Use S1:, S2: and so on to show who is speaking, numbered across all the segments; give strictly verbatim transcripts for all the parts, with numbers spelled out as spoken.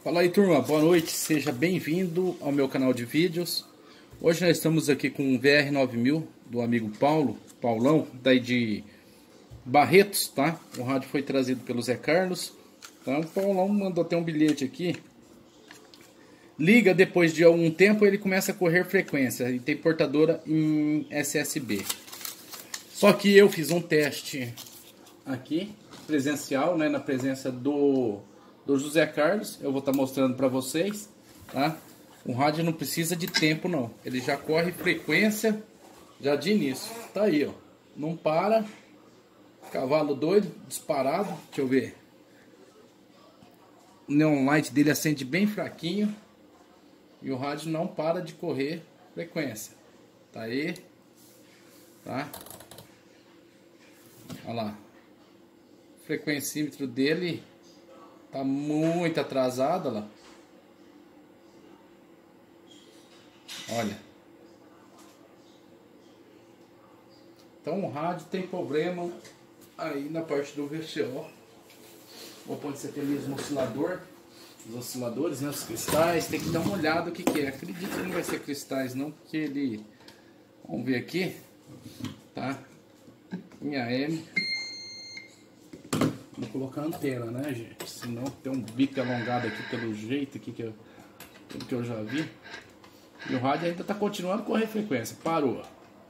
S1: Fala aí, turma, boa noite, seja bem-vindo ao meu canal de vídeos. Hoje nós estamos aqui com o V R nove mil do amigo Paulo, Paulão, daí de Barretos, tá? O rádio foi trazido pelo Zé Carlos. Então o Paulão mandou até um bilhete aqui. Liga, depois de algum tempo ele começa a correr frequência e tem portadora em S S B. Só que eu fiz um teste aqui, presencial, né, na presença do, do José Carlos. Eu vou estar mostrando para vocês, tá? O rádio não precisa de tempo não, ele já corre frequência já de início. Tá aí, ó, não para, cavalo doido, disparado. Deixa eu ver, o neon light dele acende bem fraquinho e o rádio não para de correr frequência. Tá aí, tá? Olha lá, o frequencímetro dele tá muito atrasado, olha lá. Olha. Então o rádio tem problema aí na parte do V C O. Ou pode ser até mesmo oscilador. Os osciladores, né, os cristais, tem que dar uma olhada o que que é. Acredito que não vai ser cristais não, porque ele... Vamos ver aqui, tá? Em A M. Vou colocar a antena, né, gente? Senão tem um bico alongado aqui pelo jeito aqui que eu, pelo que eu já vi. E o rádio ainda tá continuando a correr frequência. Parou.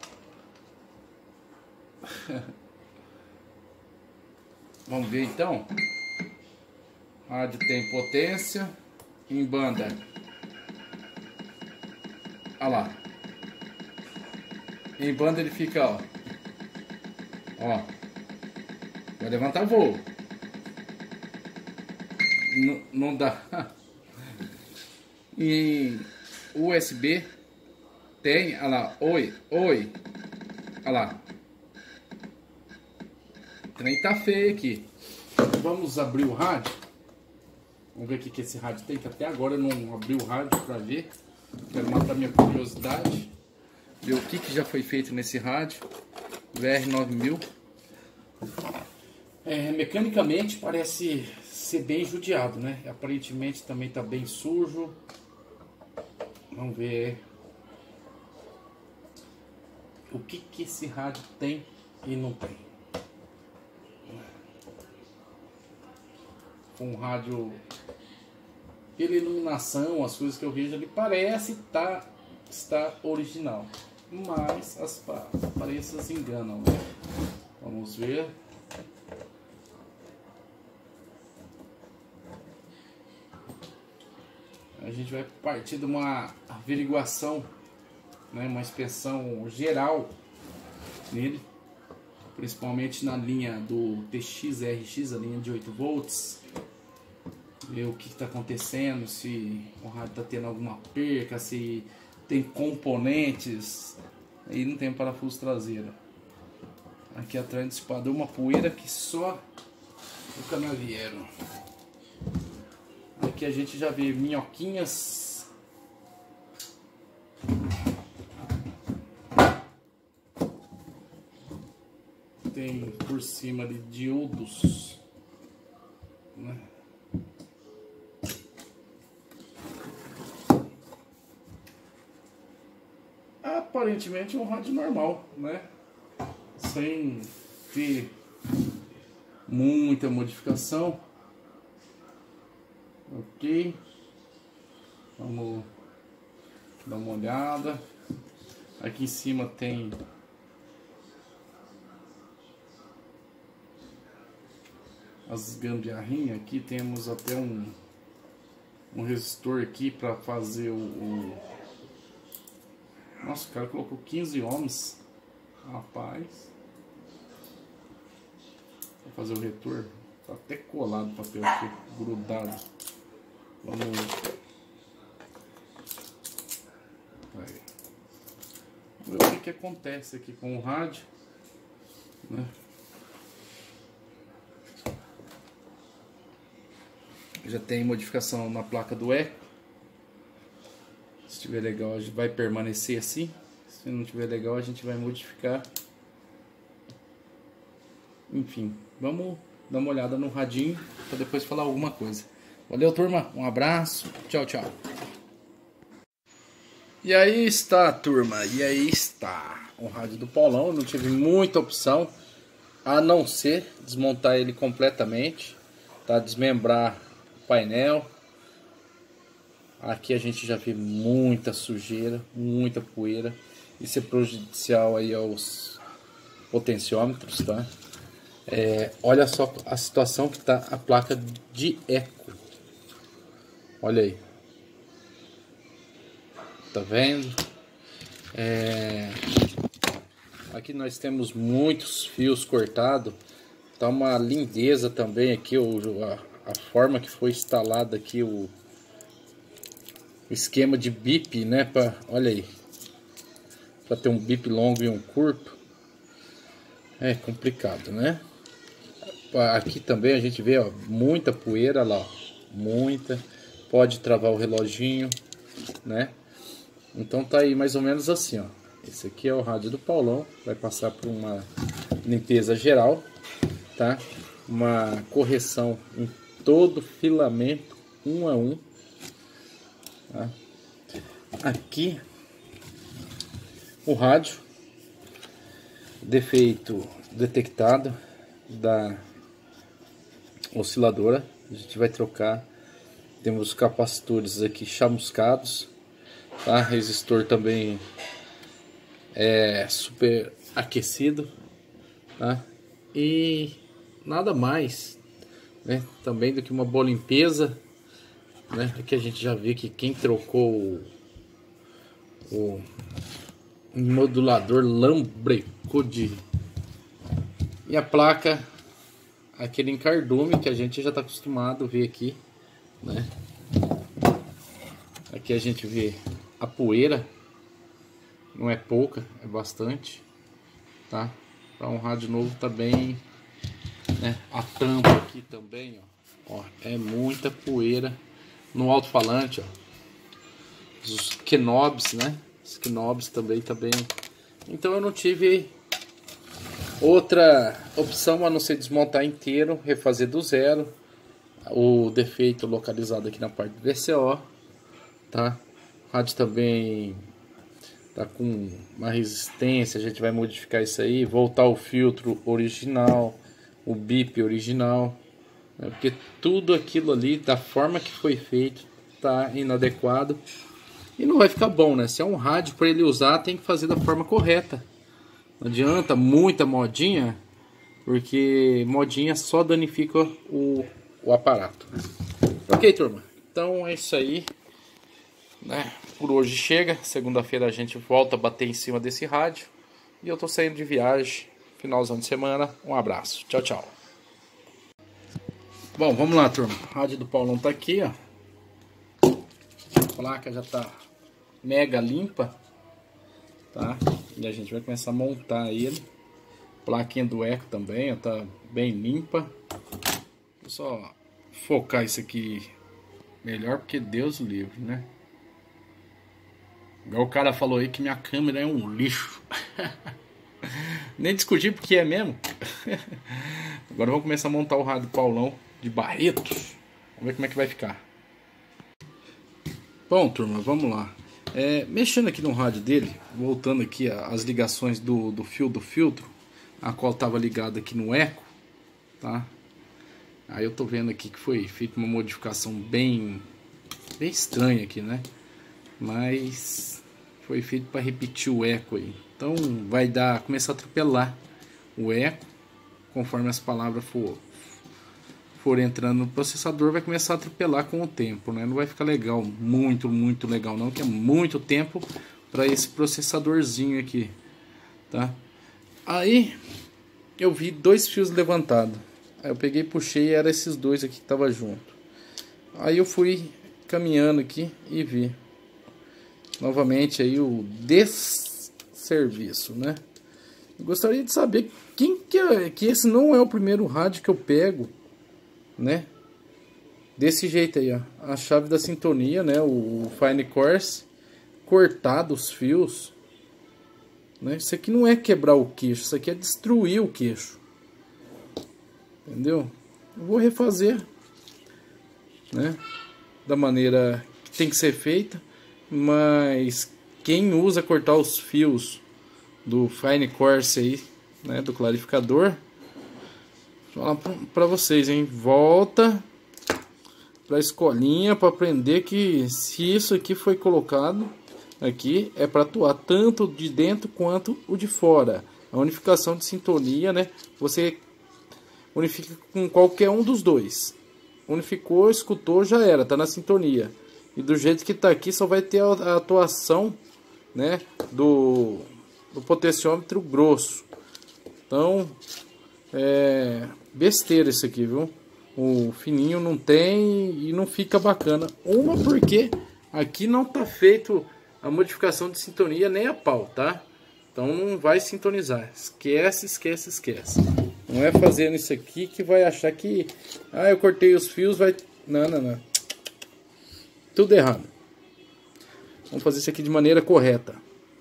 S1: Vamos ver então. Rádio tem potência em banda. Olha lá. Em banda ele fica, ó. Ó. Vai levantar voo. N não dá. Em U S B tem, olha lá. Oi, oi. Olha lá. O trem tá feio aqui. Vamos abrir o rádio. Vamos ver o que, que esse rádio tem, que até agora eu não abri o rádio para ver. Quero matar minha curiosidade. Ver o que, que já foi feito nesse rádio. V R nove mil. É, mecanicamente parece ser bem judiado, né? Aparentemente também tá bem sujo. Vamos ver o que, que esse rádio tem e não tem. Com um rádio, pela iluminação, as coisas que eu vejo ali, parece tá, estar original, mas as aparências enganam, né? Vamos ver. A gente vai partir de uma averiguação, né, uma inspeção geral nele, principalmente na linha do T X R X, a linha de oito volts. Ver o que está acontecendo, se o rádio está tendo alguma perca, se tem componentes. Aí não tem parafuso traseiro. Aqui atrás do disparador uma poeira que só o canavieiro. Aqui a gente já vê minhoquinhas. Tem por cima de diodos, né? Aparentemente é um rádio normal, né? Sem ter muita modificação. Ok, vamos dar uma olhada. Aqui em cima tem as gambiarrinhas. Aqui temos até um, um resistor aqui para fazer o, o... Nossa, o cara colocou quinze ohms. Rapaz, vou fazer o retorno. Tá até colado o papel aqui, grudado. Vamos aí. Vamos ver o que, que acontece aqui com o rádio, né? Já tem modificação na placa do eco. Se estiver legal, a gente vai permanecer assim. Se não estiver legal, a gente vai modificar. Enfim, vamos dar uma olhada no radinho para depois falar alguma coisa. Valeu, turma. Um abraço. Tchau, tchau. E aí está, turma. E aí está o rádio do Paulão. Eu não tive muita opção a não ser desmontar ele completamente, tá? Desmembrar o painel. Aqui a gente já vê muita sujeira, muita poeira. Isso é prejudicial aí aos potenciômetros, tá? É, olha só a situação que tá a placa de eco. Olha aí. Tá vendo? É... Aqui nós temos muitos fios cortados. Tá uma lindeza também aqui o, a, a forma que foi instalada aqui o esquema de bip, né? Pra, olha aí. Para ter um bip longo e um curto. É complicado, né? Aqui também a gente vê, ó, muita poeira lá, ó, muita. Pode travar o reloginho, né? Então tá aí mais ou menos assim, ó. Esse aqui é o rádio do Paulão. Vai passar por uma limpeza geral, tá? Uma correção em todo o filamento, um a um, tá? Aqui o rádio, defeito detectado da osciladora. A gente vai trocar. Temos os capacitores aqui chamuscados, tá? Resistor também é super aquecido, tá? E nada mais, né? Também do que uma boa limpeza, né? Aqui a gente já vê que quem trocou o, o modulador lambrecou de... E a placa, aquele encardume que a gente já está acostumado a ver aqui, né? Aqui a gente vê a poeira, não é pouca, é bastante, tá? Para um rádio novo tá bem, né? A tampa aqui também, ó, ó, é muita poeira no alto-falante, ó. Os knobs, né? Os knobs também tá bem. Então eu não tive outra opção a não ser desmontar inteiro, refazer do zero. O defeito localizado aqui na parte do V C O, tá? O rádio também tá com uma resistência, a gente vai modificar isso aí, voltar o filtro original, o bip original, né? Porque tudo aquilo ali, da forma que foi feito, tá inadequado e não vai ficar bom, né? Se é um rádio para ele usar, tem que fazer da forma correta. Não adianta muita modinha, porque modinha só danifica o o aparato. Ok, turma? Então é isso aí, né? Por hoje chega. Segunda-feira a gente volta a bater em cima desse rádio. E eu tô saindo de viagem, finalzão de semana. Um abraço. Tchau, tchau. Bom, vamos lá, turma. O rádio do Paulão tá aqui, ó. A placa já tá mega limpa, tá? E a gente vai começar a montar ele. Plaquinha do eco também, ó, tá bem limpa. Vou só focar isso aqui melhor, porque Deus o livre, né? Igual o cara falou aí que minha câmera é um lixo. Nem discuti porque é mesmo. Agora vamos começar a montar o rádio do Paulão de Barretos. Vamos ver como é que vai ficar. Bom, turma, vamos lá. É, mexendo aqui no rádio dele, voltando aqui as ligações do, do fio do filtro, a qual estava ligada aqui no eco, tá? Aí eu tô vendo aqui que foi feita uma modificação bem, bem estranha aqui, né? Mas foi feito para repetir o eco aí. Então vai dar, começar a atropelar o eco. Conforme as palavras for, for entrando no processador, vai começar a atropelar com o tempo, né? Não vai ficar legal, muito, muito legal não, que é muito tempo para esse processadorzinho aqui, tá? Aí eu vi dois fios levantados. Aí eu peguei e puxei e era esses dois aqui que tava junto. Aí eu fui caminhando aqui e vi novamente aí o desserviço, né? Eu gostaria de saber quem que é, que esse não é o primeiro rádio que eu pego, né? Desse jeito aí, ó, a chave da sintonia, né? O Fine Course cortado os fios, né? Isso aqui não é quebrar o queixo, isso aqui é destruir o queixo. Entendeu? Eu vou refazer. né, da maneira que tem que ser feita, mas quem usa cortar os fios do Fine Course aí, né, do clarificador, vou falar para vocês, hein, volta para a escolinha para aprender que se isso aqui foi colocado aqui é para atuar tanto de dentro quanto o de fora. A unificação de sintonia, né? Você unifica com qualquer um dos dois. Unificou, escutou, já era, tá na sintonia. E do jeito que tá aqui só vai ter a atuação, né, do, do potenciômetro grosso. Então, é besteira isso aqui, viu? O fininho não tem e não fica bacana. Uma porque aqui não tá feito a modificação de sintonia nem a pau, tá? Então não vai sintonizar. Esquece, esquece, esquece. Não é fazendo isso aqui que vai achar que... Ah, eu cortei os fios, vai... Não, não, não. Tudo errado. Vamos fazer isso aqui de maneira correta.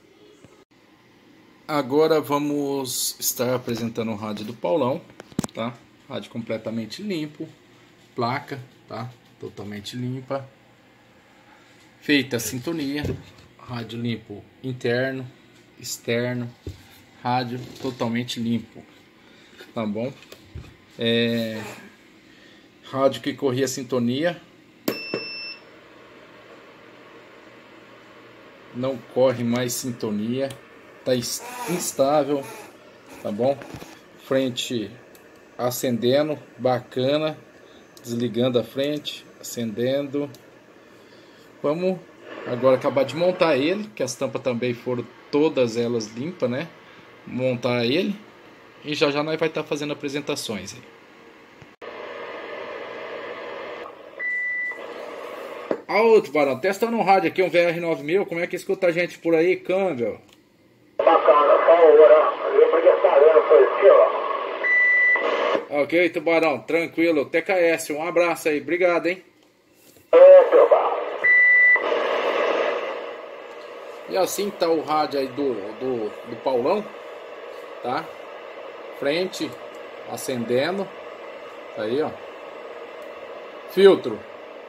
S1: Agora vamos estar apresentando o rádio do Paulão, tá? Rádio completamente limpo. Placa, tá? Totalmente limpa. Feita a sintonia. Rádio limpo interno, externo, rádio totalmente limpo, tá bom? É, rádio que corria sintonia, não corre mais sintonia, tá instável, tá bom? Frente acendendo, bacana, desligando a frente, acendendo. Vamos agora acabar de montar ele, que as tampas também foram todas elas limpas, né? Montar ele e já já nós vai estar fazendo apresentações aí. Alô, Tubarão, testando um rádio aqui, um V R nove mil, como é que escuta a gente por aí, câmbio?
S2: Bacana, só agora, eu podia estar vendo por aqui, ó.
S1: Ok, Tubarão, tranquilo, T K S, um abraço aí, obrigado, hein?
S2: É, Tubarão.
S1: E assim tá o rádio aí do, do, do Paulão, tá? Frente, acendendo, tá aí, ó. Filtro,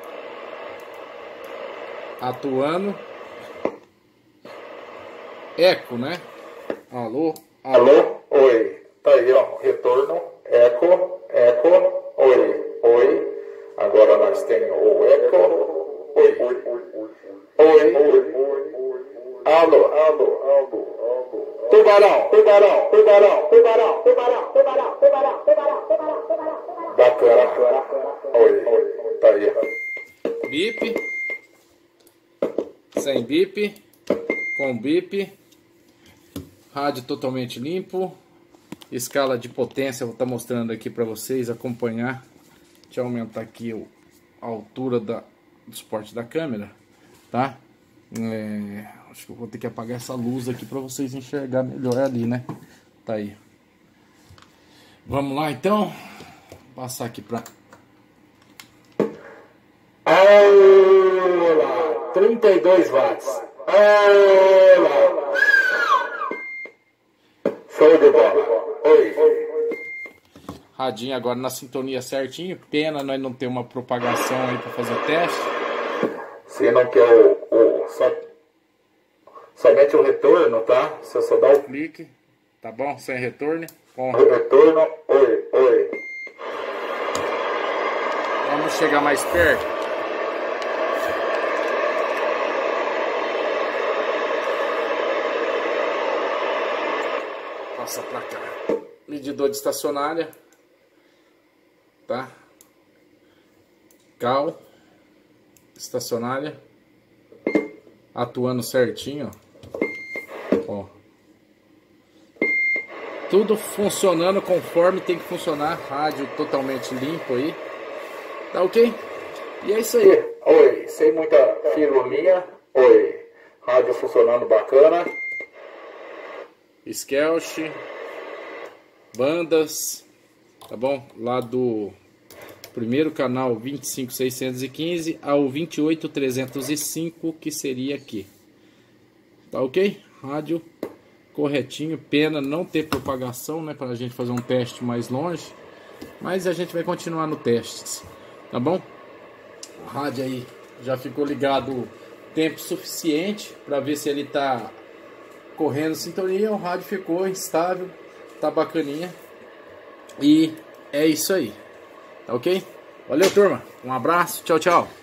S1: atuando. Eco, né? Alô, alô.
S2: Alô, oi. Tá aí, ó, retorno, eco, eco, oi, oi. Agora nós temos o eco, oi, oi, oi, oi. Alô, alô, alô. Tubarão, tubarão, tubarão, tubarão, tubarão, tubarão, tubarão, tubarão, tubarão, tubarão. Bacana. Oi, oi. Tá aí.
S1: Bip. Sem bip. Com bip. Rádio totalmente limpo. Escala de potência, eu vou estar mostrando aqui para vocês acompanhar. Deixa eu aumentar aqui o, a altura da, do suporte da câmera, tá? É, acho que eu vou ter que apagar essa luz aqui para vocês enxergar melhor ali, né? Tá aí. Vamos lá então. Vou passar aqui para...
S2: Olá, trinta e dois watts. Olá. Show de bola. Oi.
S1: Radinho agora na sintonia certinho. Pena nós não ter uma propagação aí para fazer o teste.
S2: Se não quer o, o só, somente o retorno, tá? Se eu só dar o
S1: Clique, tá bom? Sem retorno. Com...
S2: retorno, oi, oi.
S1: Vamos chegar mais perto. Passa pra cá. Medidor de estacionária, tá? Cal, estacionária, atuando certinho, ó. Ó. Tudo funcionando conforme tem que funcionar. Rádio totalmente limpo aí, tá ok? E é isso aí.
S2: Oi, sem muita firulinha. Oi, rádio funcionando bacana.
S1: Skelch, bandas, tá bom? Lá do primeiro canal vinte e cinco mil seiscentos e quinze ao vinte e oito mil trezentos e cinco, que seria aqui. Tá ok? Rádio corretinho. Pena não ter propagação, né? Para a gente fazer um teste mais longe. Mas a gente vai continuar no teste, tá bom? O rádio aí já ficou ligado tempo suficiente para ver se ele tá correndo sintonia. O rádio ficou instável, tá bacaninha. E é isso aí, tá ok? Valeu, turma, um abraço, tchau, tchau.